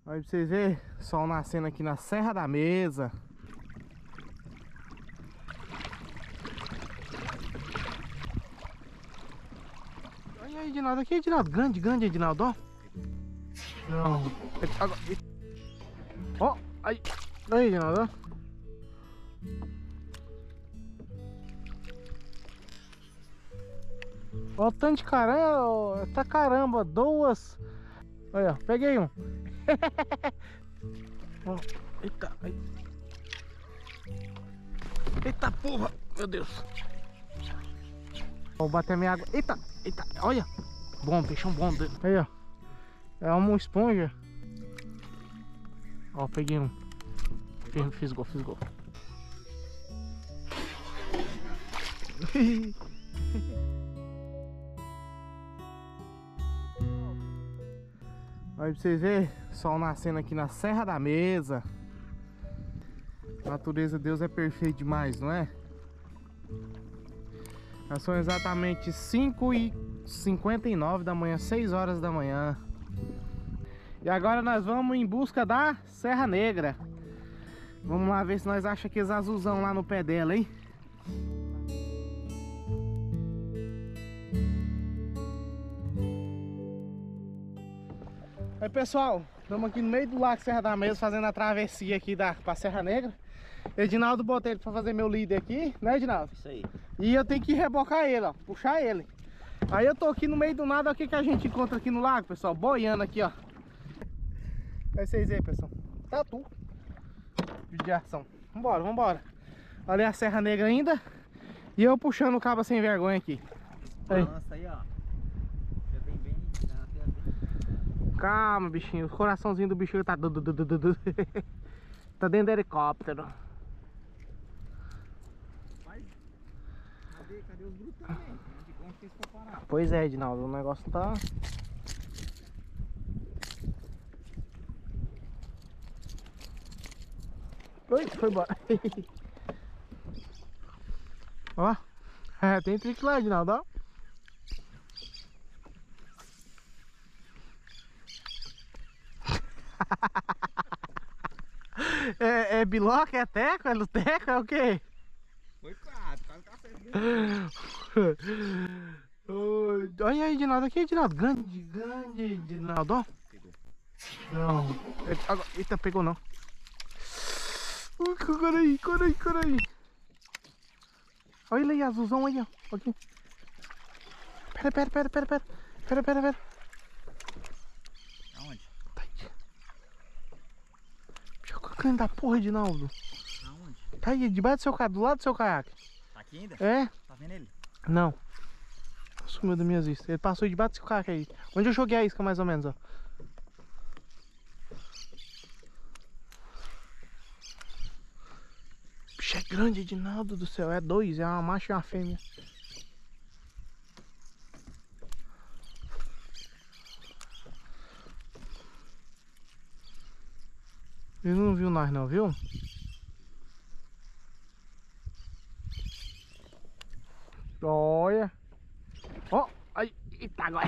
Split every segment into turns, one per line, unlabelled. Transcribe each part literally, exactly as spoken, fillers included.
Olha pra vocês verem, sol nascendo aqui na Serra da Mesa. Olha aí, Edinaldo, aqui, Edinaldo, grande, grande, Edinaldo, ó. Não. Ó, aí, aí, Edinaldo, ó. Ó o tanto de caramba, tá caramba, duas. Olha, peguei um. Ó, eita, ai. Eita porra, meu Deus. Vou bater minha água. Eita, eita, olha. Bom, peixão bom. Aí, ó. É uma esponja. Ó, peguei um. Fiz gol, fiz gol. Olha pra vocês verem, sol nascendo aqui na Serra da Mesa. A natureza de Deus é perfeita demais, não é? Já são exatamente cinco e cinquenta e nove da manhã, seis horas da manhã. E agora nós vamos em busca da Serra Negra. Vamos lá ver se nós achamos aqueles azulzão lá no pé dela, hein? Aí, pessoal, estamos aqui no meio do Lago Serra da Mesa, fazendo a travessia aqui da, pra Serra Negra. Edinaldo botei ele pra fazer meu líder aqui, né, Edinaldo?
Isso aí.
E eu tenho que rebocar ele, ó, puxar ele. Aí eu tô aqui no meio do nada, olha o que, que a gente encontra aqui no lago, pessoal, boiando aqui, ó. Aí vocês aí, pessoal, tatu de ação. Vambora, vambora. Olha a Serra Negra ainda. E eu puxando o cabo sem vergonha aqui. Aí.
Nossa, aí, ó. Já vem bem, já bem.
Calma, bichinho, o coraçãozinho do bichinho tá... Tá dentro do helicóptero.
Mas, cadê, cadê os brutos também? Onde que eles foram parar?
Pois é, Edinaldo, o negócio tá... Oi, foi embora. Ó, é, tem trick lá, Edinaldo, ó. É, é biloca, é teco, é luteco, é o quê?
Foi quatro, quase café.
Oi, olha aí, Edinaldo, aqui, Edinaldo, grande, grande, Edinaldo, ó.
Pegou.
Não, agora, eita, pegou não. Ui, cara aí, cara aí, cara aí. Olha ele aí, azulzão aí, ó. Aqui. Pera, pera, pera, pera, pera. Pera, pera, pera.
Aonde?
Tá aí. Joga o crânio da porra, Edinaldo.
Aonde?
Tá aí, debaixo do seu caiaque, do lado do seu caiaque.
Tá aqui ainda?
É?
Tá vendo ele?
Não. Sumiu das minhas vistas. Ele passou debaixo do seu caiaque aí. Onde eu joguei a isca, mais ou menos, ó. Bicho é grande, Edinaldo do céu. É dois, é uma macha e uma fêmea. Ele não viu nós não, viu? Olha. Ó, aí, eita, agora.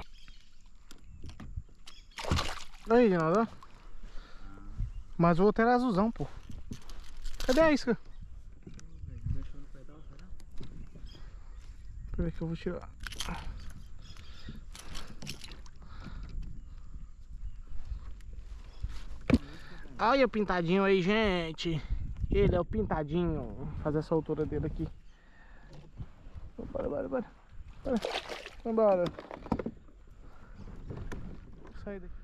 Aí, Edinaldo. Mas o outro era azulzão, pô. Cadê a isca?
Deixou no pedal, será?
Peraí que eu vou tirar. Olha o pintadinho aí, gente. Ele é o pintadinho. Vou fazer essa altura dele aqui. Bora, bora, bora. Bora. Vambora. Sai daqui.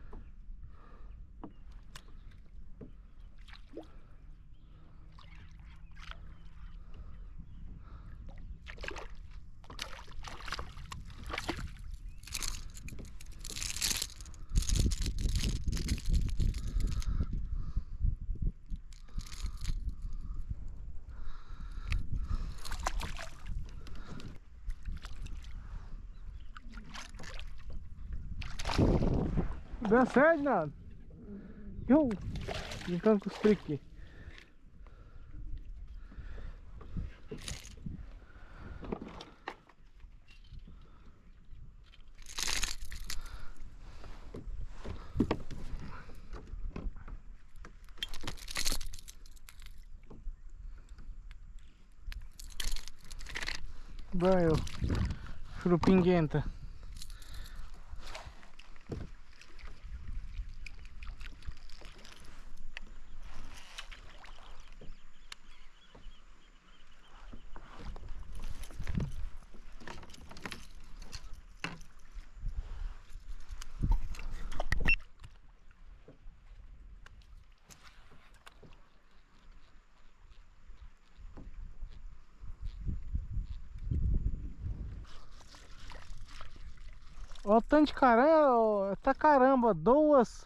Deu certo, nada. Eu brincando com os trick. Banho. Churupinguenta. Ó, o tanto de caramba, tá caramba, duas.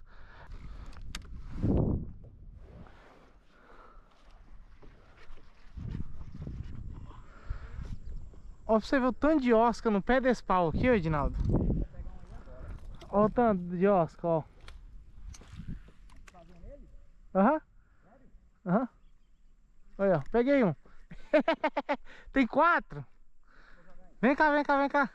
Ó, pra você ver o tanto de osca no pé desse pau aqui, ó, Edinaldo. Ó o tanto de osca, ó. Aham. Aham. Olha, ó, peguei um. Tem quatro. Vem cá, vem cá, vem cá.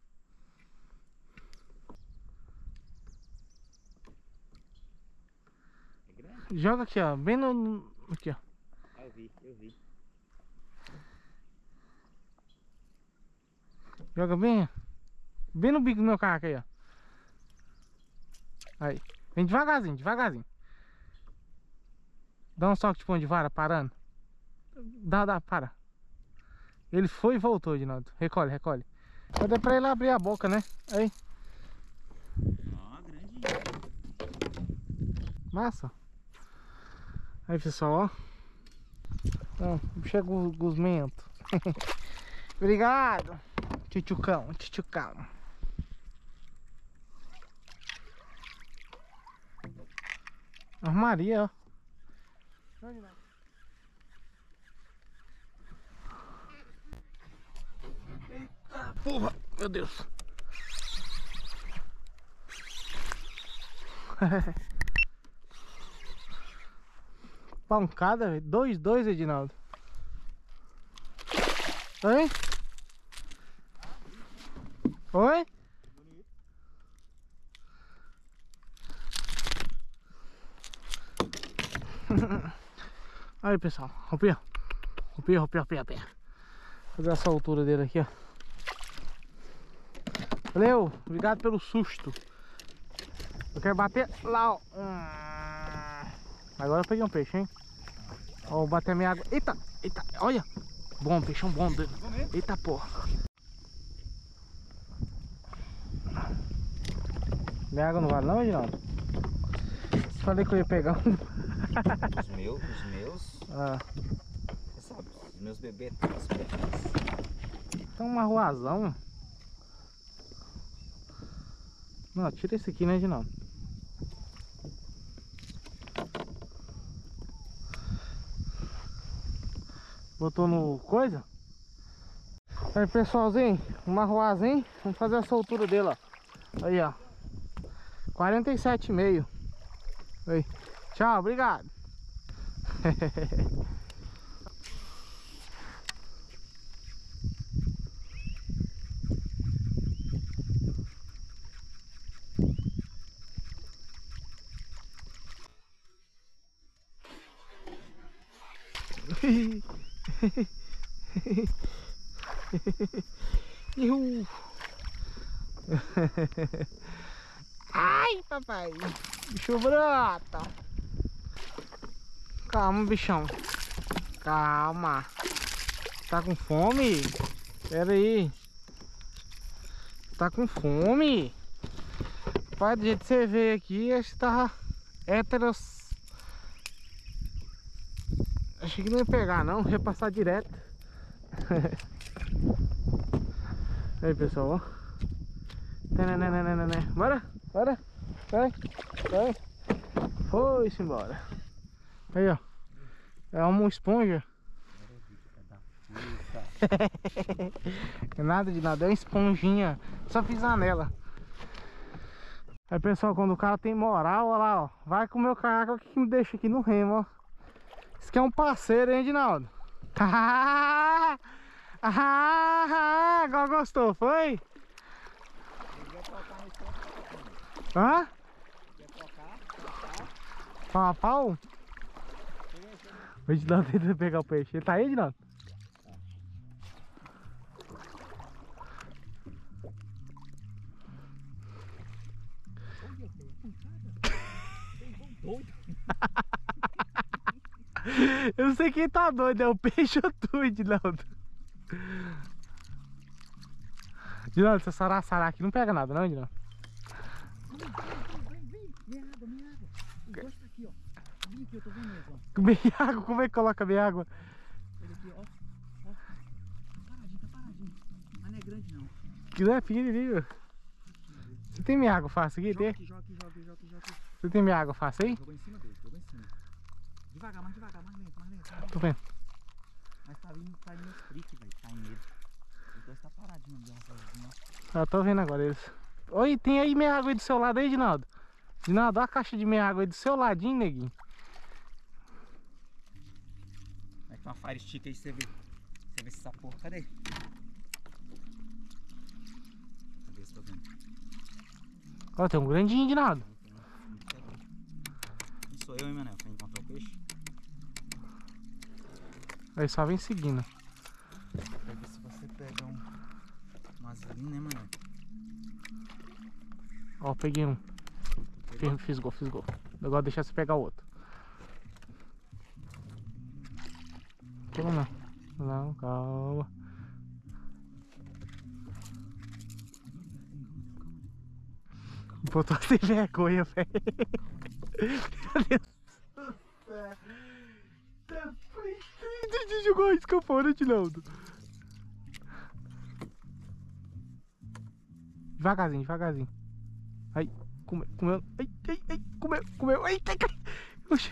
Joga aqui, ó, bem no... Aqui, ó.
Ah, eu vi, eu vi.
Joga bem, bem no bico do meu carro aí, ó. Aí, vem devagarzinho, devagarzinho. Dá um soco de pão de vara, parando. Dá, dá, para. Ele foi e voltou, Edinaldo. Recolhe, recolhe. Cadê pra ele abrir a boca, né? Aí.
Ó, grande.
Massa. Aí, pessoal, ó. Então, bicho é gusmento. Obrigado. Tchutchucão, tchutchucão. Armaria, ó. Eita porra, meu Deus. Pancada, velho. Dois, dois, Edinaldo. Oi? Oi? Aí, pessoal. Roupinha. Roupinha, roupinha, roupinha, roupinha. Fazer essa altura dele aqui, ó. Valeu. Obrigado pelo susto. Eu quero bater lá, ó. Agora eu peguei um peixe, hein? Ó, vou bater a minha água. Eita, eita, olha. Bom, peixão bom. Eita, porra. Minha água não vale não, Edinaldo? Falei que eu ia pegar um.
Os meus, os meus.
Ah.
Você sabe, os meus bebês as pernas.
Tem uma ruazão. Não, tira esse aqui, né, Edinaldo? Botou no coisa? Aí, pessoalzinho, uma ruazinha. Vamos fazer a soltura dele, ó. Aí, ó. quarenta e sete e meio. Aí. Tchau, obrigado. Ihu. Ai, papai. Bicho brota. Calma, bichão. Calma. Tá com fome? Pera aí. Tá com fome? Pai, do jeito que você veio aqui, acho que tava héteros. Achei que não ia pegar não, ia passar direto. Aí, pessoal, ó. Bora, bora. Vai, vai. Foi-se embora. Aí, ó. É uma esponja. Nada de nada, é uma esponjinha. Só pisar nela. Aí, pessoal, quando o cara tem moral, ó lá, ó. Vai com o meu carro que me deixa aqui no remo, ó. Isso aqui é um parceiro, hein, Edinaldo? Ah, ah, agora gostou, foi? Hã? Pau a pau? O Edinaldo tenta pegar o peixe. Ele tá aí, Edinaldo?
doido?
Eu não sei quem tá doido, é o peixe ou tu, Edinaldo? Edinaldo, essa saraçará aqui não pega nada, não, Edinaldo?
Vem, vem, vem. Minha água, minha água. Os dois tá aqui, ó. Vem aqui, eu tô vendo eles, ó.
Meia água, como é que coloca meia água?
Ele aqui, ó. Ó. Tá paradinho, tá paradinho. Mas não é grande, não.
Que não é pequenininho. Você tem minha água fácil aqui?
Joga
Tem?
aqui, joga aqui, joga aqui, joga aqui, joga aqui.
Você tem minha água fácil aí?
Jogou em cima dele, jogou em cima. Devagar, mais devagar, mais lento, mais lento. Mais lento.
Tô vendo.
Mas tá vindo, tá indo os freak, velho. Tá em medo. Os dois tá paradinho ali, ó.
Eu tô vendo agora eles. Oi, tem aí minha água aí do seu lado aí, Edinaldo? Edinaldo, olha a caixa de minha água aí do seu ladinho, neguinho.
Vai com uma fire stick aí, você vê. Você vê se essa porra. Cadê? Cadê? Tô vendo.
Ó, tem um grandinho, Edinaldo.
Não sou eu, hein, Manel, pra encontrar o peixe.
Aí só vem seguindo.
Vai ver se você pega um. Umas linhas, né, Manel?
Ó, peguei um. Fiz, fiz gol, fiz gol. Agora deixar você pegar o outro. Pula não. Não, calma. Botou sem vergonha, velho. Meu Deus do céu. Você jogou a isca fora, Edinaldo. Devagarzinho, devagarzinho. Aí, comeu, comeu. Ai, ai, ai, comeu, comeu. Ai, ai, ai. Oxi.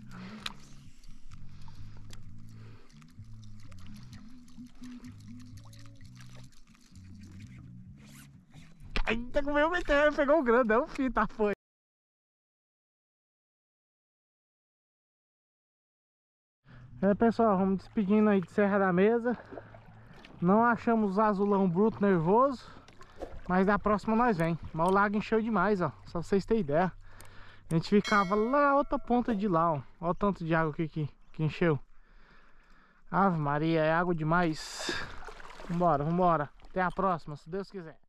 Ainda comeu, meteu, pegou o grandão, filho, tá foi. É, pessoal, vamos despedindo aí de Serra da Mesa. Não achamos o azulão bruto nervoso, mas da próxima nós vem. Mas o lago encheu demais, ó, só pra vocês terem ideia. A gente ficava lá na outra ponta de lá, ó. Olha o tanto de água que, que, que encheu. Ave Maria, é água demais. Vambora, vambora. Até a próxima, se Deus quiser.